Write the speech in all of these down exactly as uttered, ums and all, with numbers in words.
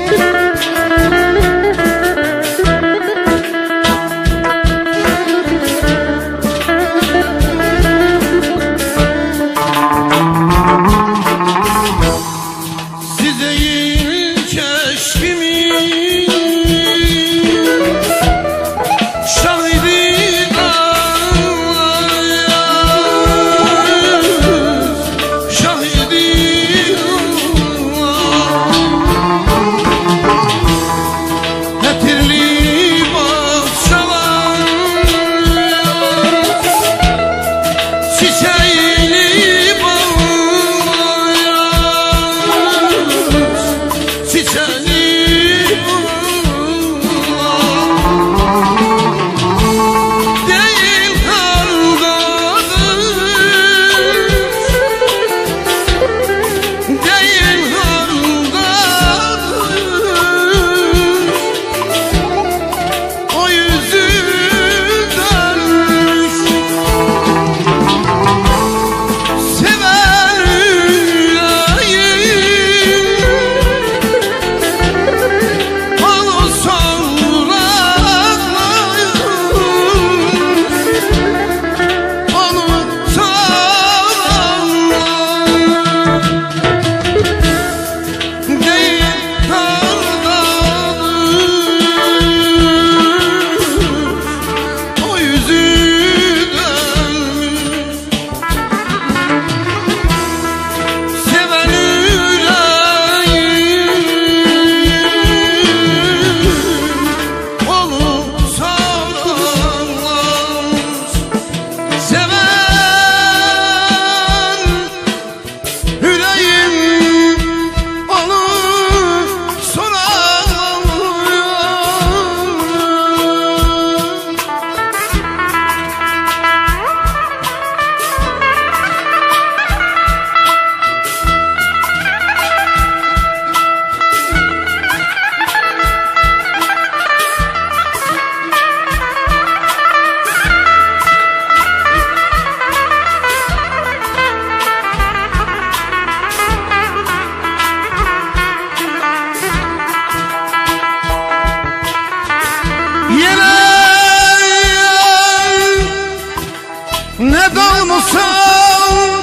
dalmışsın,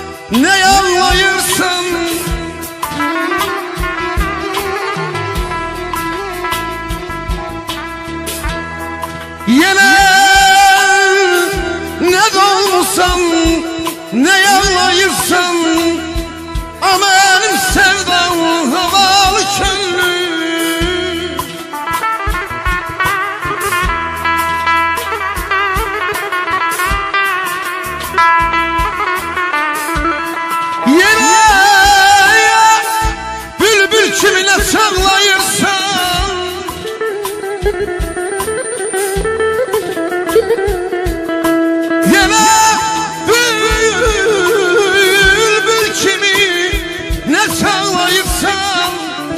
ne yanlayırsın. Yine ne dolmuşsan, ne yanlayırsın. Ama benim sevdam havalı köylü. Yine bülbül kimine sağlayırsan. Yine bülbül kimi ne sağlayırsan.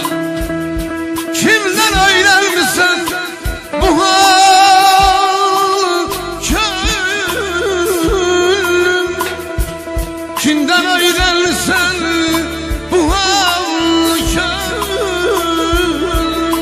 Kimden öğrenmişsin bu hal köylüm? Kimden öğrenmişsin bu hal köylüm?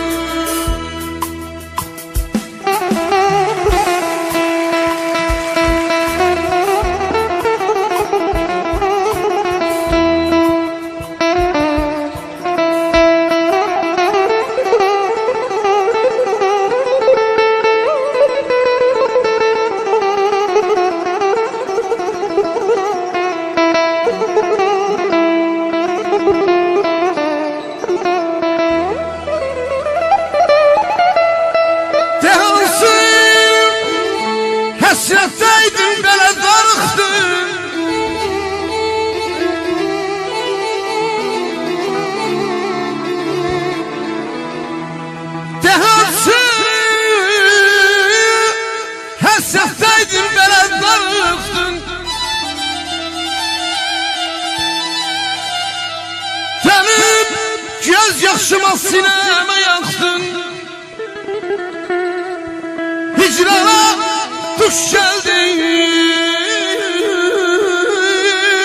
Hasretteydin belə darıxdın. Dehansı hasretteydin belə darıxdın. Dönüp göz yaşıma sineme yaktın. Hicrana duş geldi.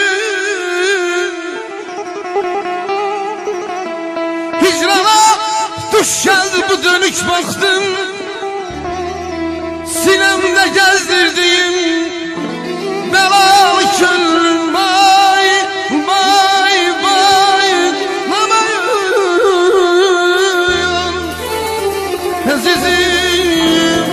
Hicrana Duş geldi bu dönük baktım, sinemde gezdirdiğim belalı könlüm. Vay vay vay aman azizim,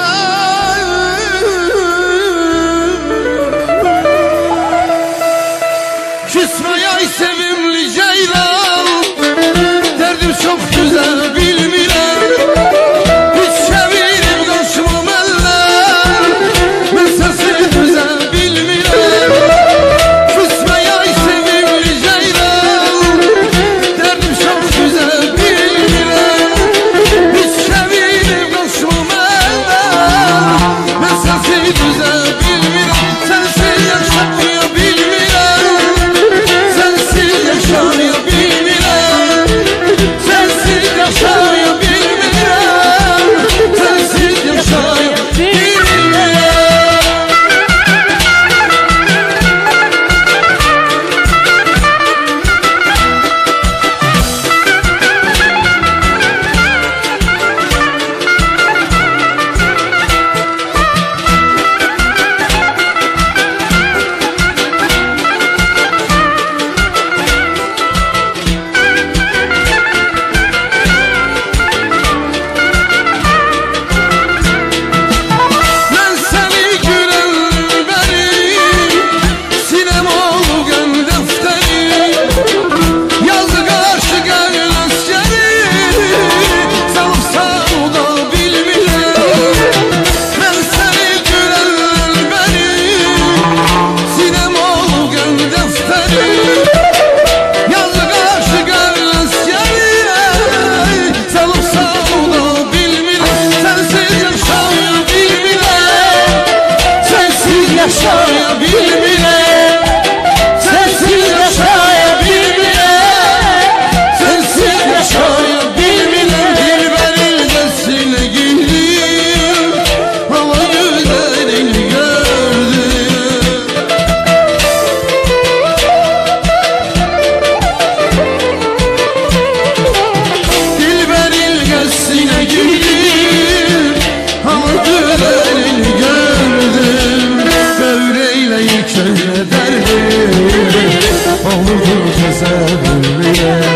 küsmeye ay sevimli ceylan, derdim çok güzel bilmirem, hiç çevirip karşımam eller, ben sensiz güzel bilmirem. Küsmeye ay sevimli ceylan, derdim çok güzel bilmirem, hiç çevirip karşımam eller, ben sensiz güzel bilmirem. Sensiz yaşayabilmirem, sensiz yaşayabilmirem, sensiz yaşayabilmirem, sensiz yaşayabilmirem. Ben seni görenleri, sinem oldu gön defteri, yazı karşı gel askeri, salıp savda bilmirem. Ben seni görenleri, sinem oldu gön defteri, yazı karşı gel askeri, salıp savda bilmirem. Sensiz yaşayabilmirem, sensiz yaşayabilmirem, sensiz yaşayabilmirem, sensiz yaşayabilmirem. Dilberin nesine gittim, hava güzelini gördüm. Dilberin nesine gittim, hava güzelini gördüm. Böyleyle yıkılır derdim, olurdu cezabım bile.